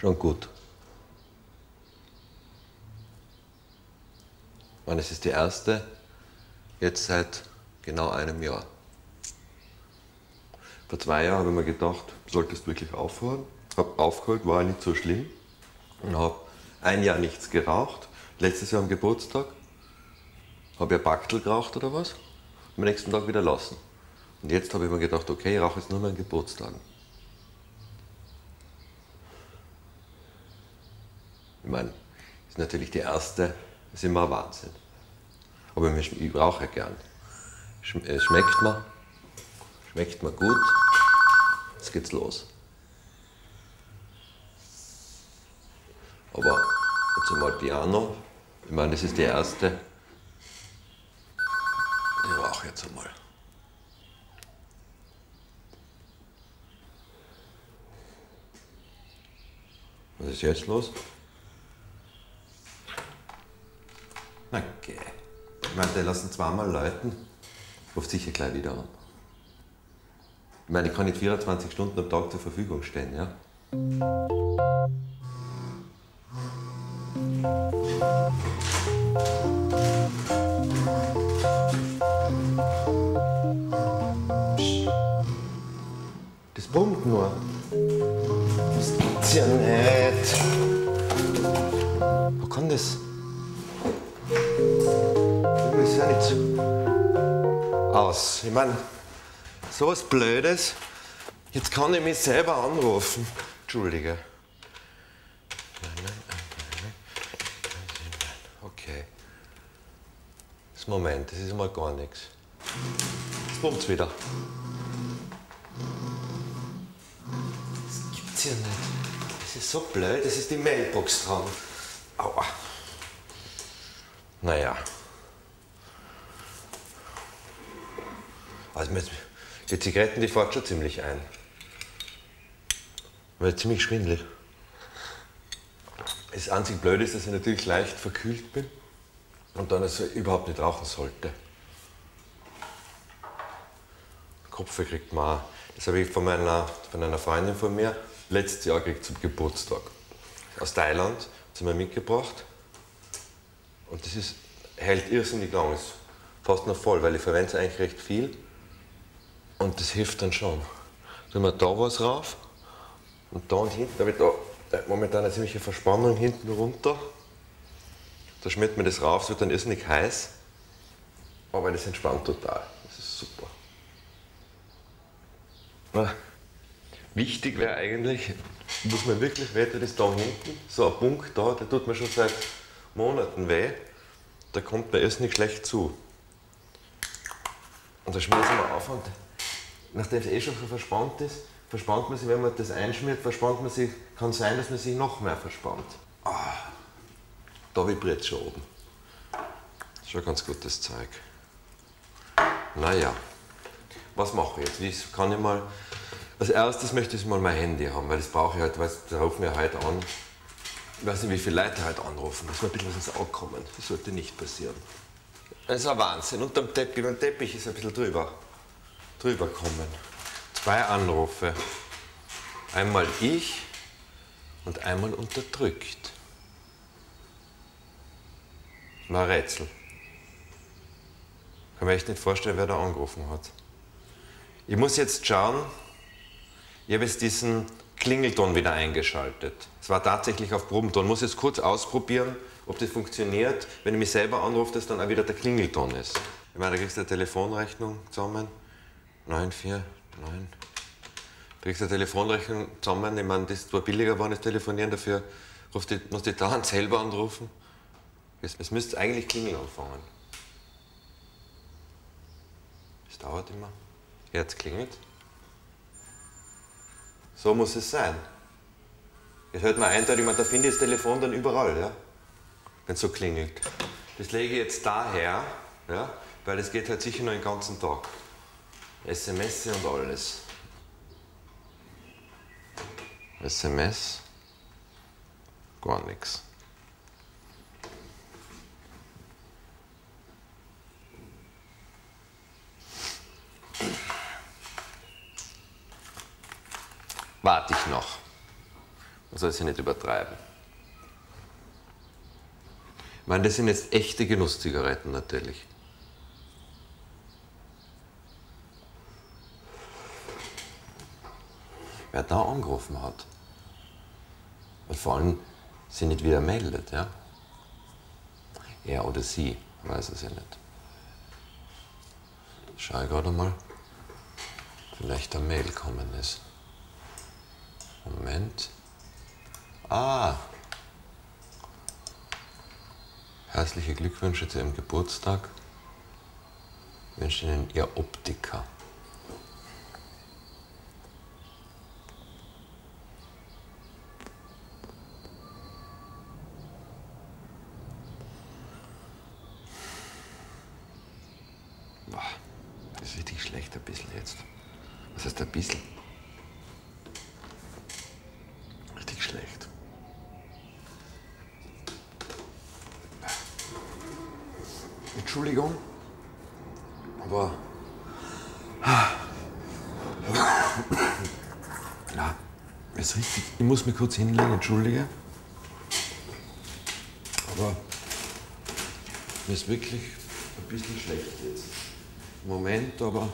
schon gut. Ich meine, es ist die erste, jetzt seit genau einem Jahr. Vor 2 Jahren habe ich mir gedacht, solltest du wirklich aufhören. Habe aufgehört, war nicht so schlimm. Und habe 1 Jahr nichts geraucht. Letztes Jahr am Geburtstag habe ich ein Backtel geraucht oder was. Am nächsten Tag wieder lassen. Und jetzt habe ich mir gedacht, okay, ich rauche jetzt nur mehr an Geburtstagen. Ich meine, das ist natürlich die erste, das ist immer ein Wahnsinn. Aber ich rauche gern. Es schmeckt mir gut. Jetzt geht's los. Aber jetzt einmal Piano. Ich meine, das ist die erste. Ich rauche jetzt einmal. Was ist jetzt los? Okay. Ich meine, die lassen 2-mal läuten. Ruft sicher gleich wieder an. Ich meine, ich kann nicht 24 Stunden am Tag zur Verfügung stehen, ja? Das brummt nur. Das gibt's ja nicht. Wo kann das? Das ist ja nicht so. Aus. Ich meine, so was Blödes. Jetzt kann ich mich selber anrufen. Entschuldige. Okay. Das Moment, das ist mal gar nichts. Jetzt bummt's wieder. Das gibt's ja nicht. Das ist so blöd, das ist die Mailbox dran. Aua. Naja. Also die Zigaretten, die fährt schon ziemlich ein. Weil ziemlich schwindelig. Das einzig Blöde ist, dass ich natürlich leicht verkühlt bin und dann also überhaupt nicht rauchen sollte. Kopfweh kriegt man auch. Das habe ich von einer Freundin von mir letztes Jahr gekriegt zum Geburtstag. Aus Thailand, hat sie mir mitgebracht. Und das hält irrsinnig lang, ist fast noch voll, weil ich verwende es eigentlich recht viel. Und das hilft dann schon. Tun wir da was rauf und da und hinten habe ich da momentan eine ziemliche Verspannung hinten runter. Da schmiert man das rauf, es wird dann irrsinnig heiß. Aber das entspannt total. Das ist super. Wichtig wäre eigentlich, muss man wirklich weiter, das da hinten, so ein Punkt da, der tut mir schon seit Monaten weh. Da kommt man erst nicht schlecht zu. Und da schmeißen wir auf und nachdem es eh schon so verspannt ist, verspannt man sich, wenn man das einschmiert, verspannt man sich, kann sein, dass man sich noch mehr verspannt. Da vibriert es schon oben. Das ist schon ganz gutes Zeug. Naja, was mache ich jetzt? Wie kann ich mal, als erstes möchte ich mal mein Handy haben, weil das brauche ich halt, weil da rufen wir heute an. Ich weiß nicht, wie viele Leute heute anrufen, dass mir ein bisschen was ins Auge kommen. Das sollte nicht passieren. Das ist ein Wahnsinn. Unterm Teppich, beim Teppich ist ein bisschen drüber kommen. 2 Anrufe. Einmal ich und einmal unterdrückt. Mal ein Rätsel. Kann mir echt nicht vorstellen, wer da angerufen hat. Ich muss jetzt schauen, ich habe jetzt diesen Klingelton wieder eingeschaltet. Es war tatsächlich auf Probenton. Ich muss jetzt kurz ausprobieren, ob das funktioniert, wenn ich mich selber anrufe, dass dann auch wieder der Klingelton ist. Ich meine, da kriegst du eine Telefonrechnung zusammen. 949. Du kriegst eine Telefonrechnung zusammen. Ich meine, das ist zwar billiger geworden, das Telefonieren, dafür musst du dauernd selber anrufen. Es müsste eigentlich klingeln anfangen. Das dauert immer. Jetzt klingelt. So muss es sein. Jetzt hört man eindeutig, da finde ich das Telefon dann überall, ja? Wenn es so klingelt. Das lege ich jetzt daher, ja? Weil das geht halt sicher noch den ganzen Tag. SMS und alles. SMS, gar nichts. Warte ich noch. Man soll es ja nicht übertreiben. Ich meine, das sind jetzt echte Genusszigaretten natürlich. Wer da angerufen hat. Und vor allem sie nicht wieder meldet, ja? Er oder sie, weiß es ja nicht. Schau ich gerade mal, vielleicht eine Mail gekommen ist. Moment. Ah! Herzliche Glückwünsche zu Ihrem Geburtstag. Wir wünschen Ihnen Ihr Optiker. Das ist richtig schlecht, ein bisschen jetzt. Was heißt ein bisschen? Richtig schlecht. Entschuldigung, aber ja, ist richtig. Ich muss mich kurz hinlegen, entschuldige. Aber mir ist wirklich ein bisschen schlecht jetzt. Moment, aber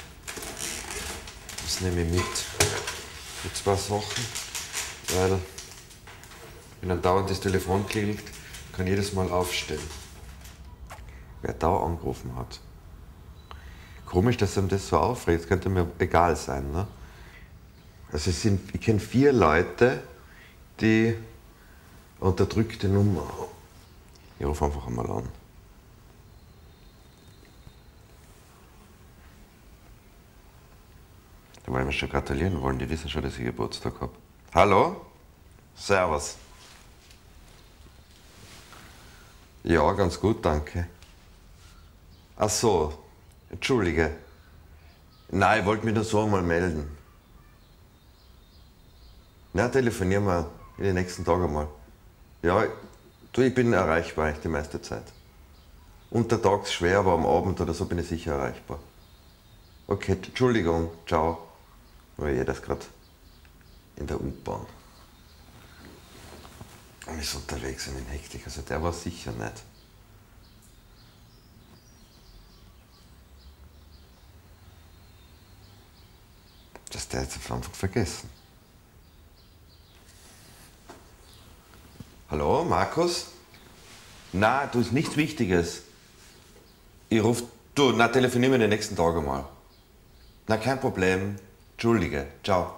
das nehme ich mit. Für 2 Sachen, weil wenn dann dauernd das Telefon klingelt, kann jedes Mal aufstehen. Wer da angerufen hat. Komisch, dass ihm das so aufregt. Das könnte mir egal sein. Ne? Also ich kenne 4 Leute, die unterdrückte Nummer haben. Ich rufe einfach einmal an. Da wollen wir schon gratulieren wollen. Die wissen schon, dass ich Geburtstag habe. Hallo? Servus. Ja, ganz gut, danke. Ach so, entschuldige. Nein, ich wollte mich nur so einmal melden. Na, telefonieren wir in den nächsten Tagen einmal. Ja, du, ich bin erreichbar eigentlich die meiste Zeit. Untertags schwer, aber am Abend oder so bin ich sicher erreichbar. Okay, Entschuldigung, ciao. Weil ich das gerade in der U-Bahn. Und ist unterwegs und in Hektik, also der war sicher nicht. Das der jetzt einfach vergessen. Hallo, Markus? Na, du, ist nichts Wichtiges. Ich ruf, du, na, telefonieren wir den nächsten Tag mal. Na, kein Problem. Entschuldige, ciao.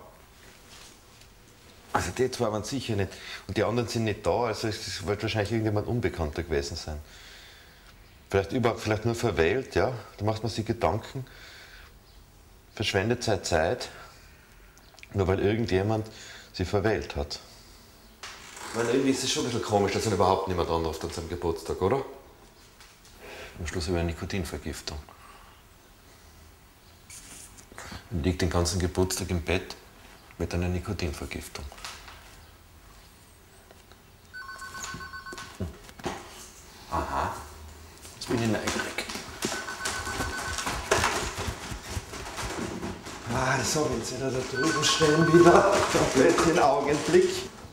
Also die 2 waren sicher nicht. Und die anderen sind nicht da, also es wird wahrscheinlich irgendjemand Unbekannter gewesen sein. Vielleicht nur verwählt, ja. Da macht man sich Gedanken. Verschwendet seine Zeit. Nur weil irgendjemand sie verwählt hat. Ich meine, irgendwie ist es schon ein bisschen komisch, dass man überhaupt niemand anruft an seinem Geburtstag, oder? Am Schluss über eine Nikotinvergiftung. Man liegt den ganzen Geburtstag im Bett mit einer Nikotinvergiftung. Aha, jetzt bin ich neugierig. Ah, so, wenn Sie da drüben stehen wieder. Tabletten, Augenblick.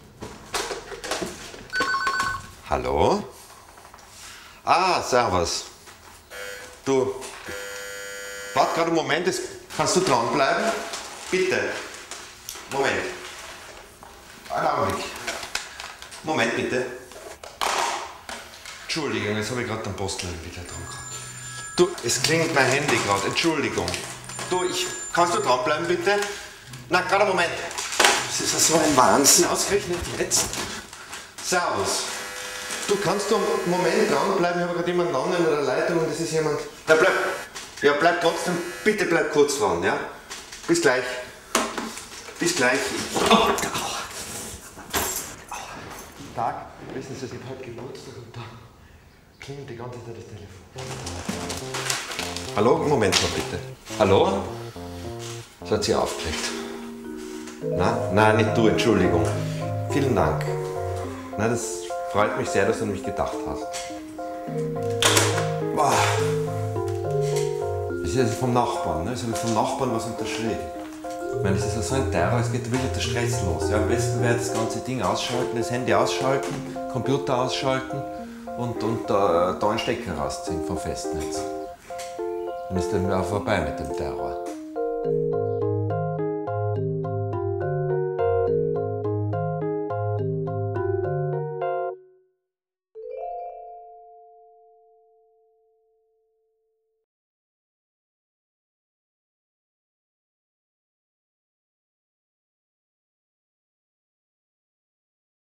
Hallo? Ah, servus. Du, warte gerade einen Moment, kannst du dranbleiben? Bitte. Moment. Einen Augenblick. Moment, bitte. Entschuldigung, jetzt habe ich gerade den Postmann wieder dran gehabt. Du, es klingelt mein Handy gerade. Entschuldigung. Du, kannst du dranbleiben, bitte? Na, gerade einen Moment. Das ist ja so ein Wahnsinn. Ausgerechnet jetzt. Servus. Du kannst einen Moment dranbleiben. Ich habe gerade jemanden an in der Leitung und das ist jemand. Na, bleib trotzdem. Bitte bleib kurz dran, ja? Bis gleich. Bis gleich. Oh, Guten Tag. Wissen Sie, ich habe heute Geburtstag und da klingelt die ganze Zeit das Telefon. Hallo? Moment mal bitte. Hallo? Das hat sie aufgelegt. Nein, nicht du, Entschuldigung. Vielen Dank. Na, das freut mich sehr, dass du an mich gedacht hast. Boah. Das ist vom Nachbarn, ne? Ich habe vom Nachbarn was unterschrieben. Ich meine, es ist ja so ein Terror, es geht wirklich der Stress los. Ja, am besten wäre das ganze Ding ausschalten, das Handy ausschalten, Computer ausschalten und da einen Stecker rausziehen vom Festnetz. Dann ist dann auch vorbei mit dem Terror.